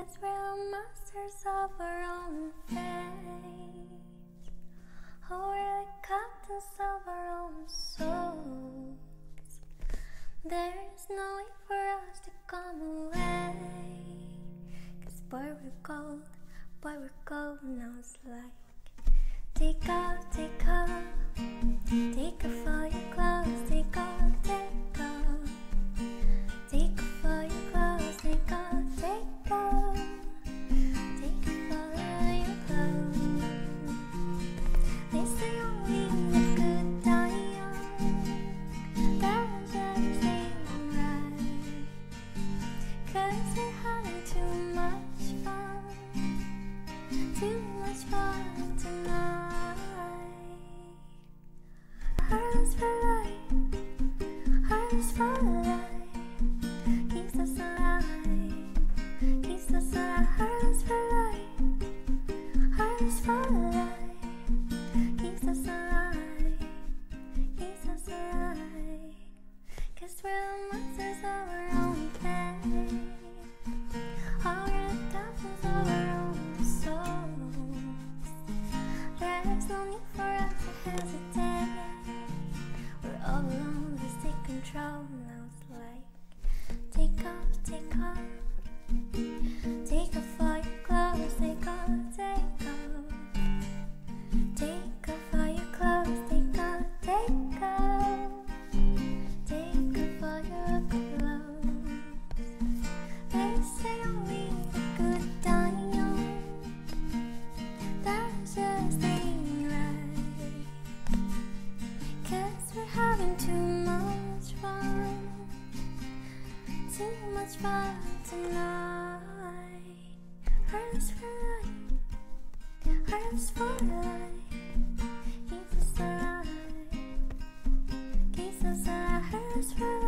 'cause we're masters of our own fate. Oh, we're the captains of our own souls. There's no way for us to come away, 'cause boy, we're gold now. It's like take off all your clothes, take off all your clothes, take off all your clothes. They say only the good die young, that just ain't right, 'cause we're having too much fun tonight. Hearts for life, keeps us alive, Hearts for life, keeps us alive, 'cause we're the monsters of our own fate. Oh, we're the captains of our own souls. There's no need for us to hesitate. We're all alone, just take control. Now it's like take off all your clothes, take off all your clothes, take off all your clothes. They say only the good die young, that just ain't right, 'cause we're having too much fun tonight. Hearts for life, keeps us alive, Hearts for life.